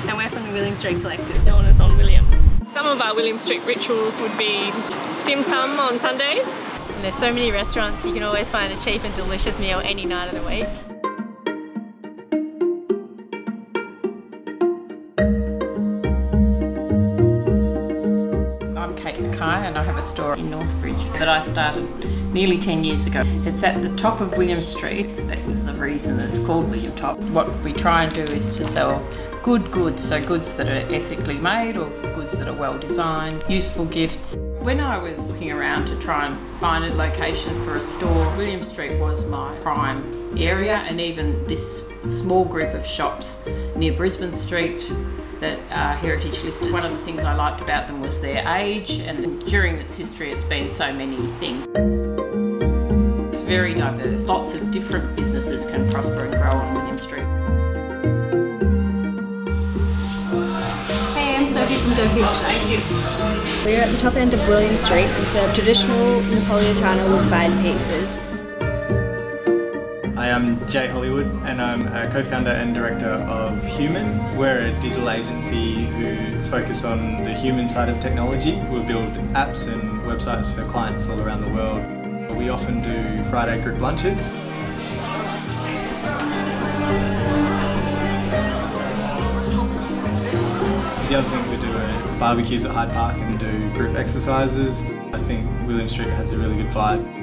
And we're from the William Street Collective. Known as on William. Some of our William Street rituals would be dim sum on Sundays. And there's so many restaurants, you can always find a cheap and delicious meal any night of the week. And I have a store in Northbridge that I started nearly 10 years ago. It's at the top of William Street. That was the reason it's called William Top. What we try and do is to sell good goods, so goods that are ethically made or goods that are well designed, useful gifts. When I was looking around to try and find a location for a store, William Street was my prime area, and even this small group of shops near Brisbane Street that are heritage listed. One of the things I liked about them was their age, and during its history it's been so many things. It's very diverse. Lots of different businesses can prosper and grow on William Street. Hey, I'm Sophie from Thank you. We're at the top end of William Street and serve traditional Napolitano wood-fired pizzas. Hi, I'm Jay Hollywood and I'm a co-founder and director of Human. We're a digital agency who focus on the human side of technology. We build apps and websites for clients all around the world. We often do Friday group lunches. The other things we do are barbecues at Hyde Park and do group exercises. I think William Street has a really good vibe.